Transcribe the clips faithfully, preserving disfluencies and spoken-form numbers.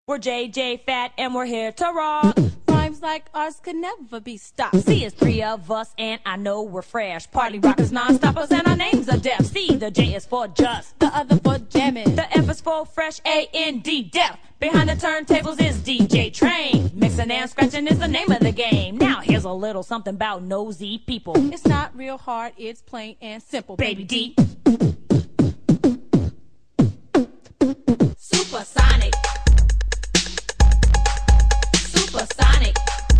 We're J J Fat and we're here to rock. Rhymes like ours could never be stopped. See, it's three of us and I know we're fresh. Party rockers, non-stoppers, and our names are deaf. See, the J is for just, the other for jamming, the F is for fresh, A N D, deaf. Behind the turntables is D J Train. Mixing and scratching is the name of the game. Now here's a little something about nosy people. It's not real hard, it's plain and simple, Baby D. Supersonic. Supersonic.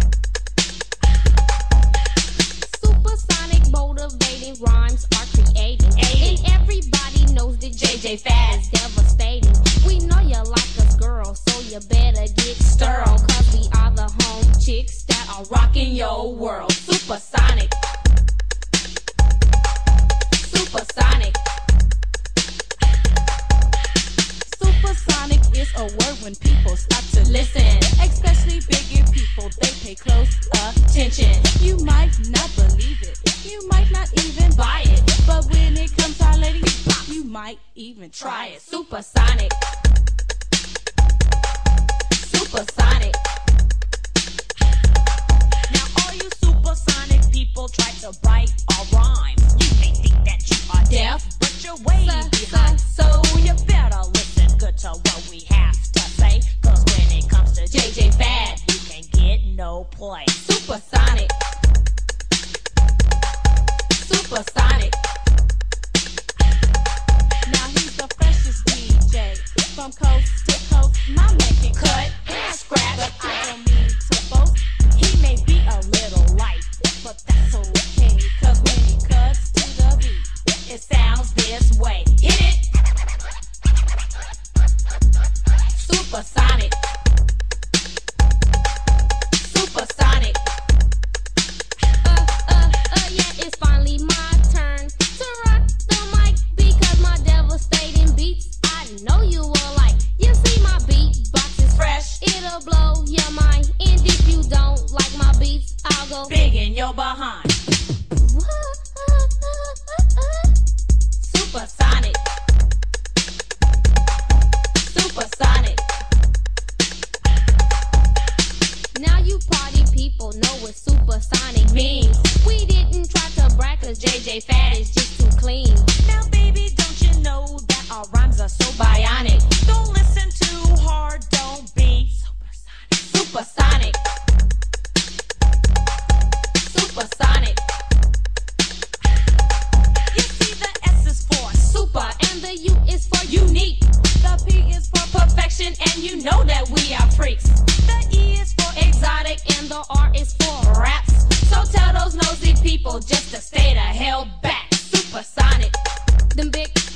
Supersonic motivating rhymes are creating. And everybody knows that J J Fat is devastating. We know you like us, girl, so you better get stirred. Cause we are the home chicks that are rocking your world. Supersonic. Supersonic. Supersonic is a word when people stop to Listen, especially bigger people, they pay close attention. You might not believe it, you might not even Buy it, but when it comes to our lady, you might even try it. Supersonic. Supersonic. Now all you supersonic people try to bite our rhymes. You may think that you are deaf, but you're way behind. So you better listen good to what we have to say. Cause when it comes to J J Fat, you can get no play. Supersonic. Supersonic. Now he's the freshest D J from coast to coast. My man can Cut, scratch, but I don't mean to boast. He may be a little light, But that's okay, cause when he cuts to the beat, it sounds this way. Hit it! Supersonic. Supersonic. Uh, uh, uh, yeah, it's finally my turn to rock the mic because my devastating beats I know you will like. You see my beatbox is fresh, it'll blow your mind. And if you don't like my beats, I'll go Big in your behind. Supersonic. Supersonic. Now you party people know what supersonic means. We didn't try to brag cause J J Fat is just too clean. Now baby, don't you know that our rhymes are so Bionic. Don't listen too hard, don't be Supersonic. Supersonic. You see the S is for Super and the U is for unique. the P is for Perfection and you know that we are freaks. the E is for Exotic and the R is for raps. So tell those nosy people just to stay the hell back. Supersonic. Them big